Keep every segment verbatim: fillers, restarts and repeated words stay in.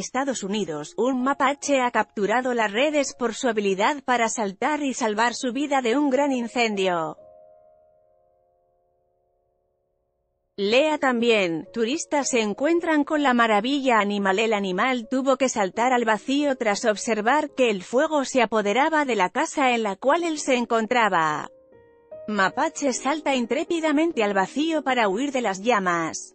Estados Unidos, un mapache ha capturado las redes por su habilidad para saltar y salvar su vida de un gran incendio. Lea también, turistas se encuentran con la maravilla animal. El animal tuvo que saltar al vacío tras observar que el fuego se apoderaba de la casa en la cual él se encontraba. Mapache salta intrépidamente al vacío para huir de las llamas.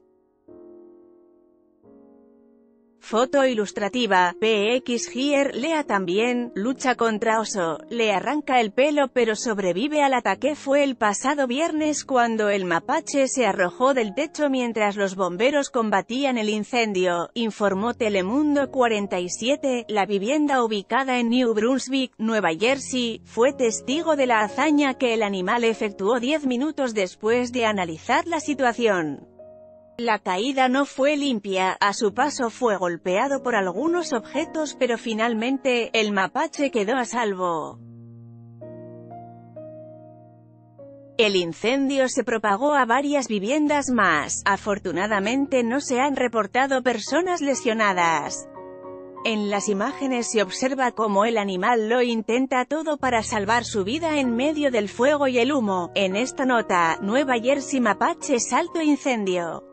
Foto ilustrativa, P X Here. Lea también, lucha contra oso, le arranca el pelo pero sobrevive al ataque. Fue el pasado viernes cuando el mapache se arrojó del techo mientras los bomberos combatían el incendio, informó Telemundo cuarenta y siete. La vivienda ubicada en New Brunswick, Nueva Jersey, fue testigo de la hazaña que el animal efectuó diez minutos después de analizar la situación. La caída no fue limpia, a su paso fue golpeado por algunos objetos pero finalmente, el mapache quedó a salvo. El incendio se propagó a varias viviendas más. Afortunadamente no se han reportado personas lesionadas. En las imágenes se observa cómo el animal lo intenta todo para salvar su vida en medio del fuego y el humo. En esta nota, Nueva Jersey mapache salto incendio.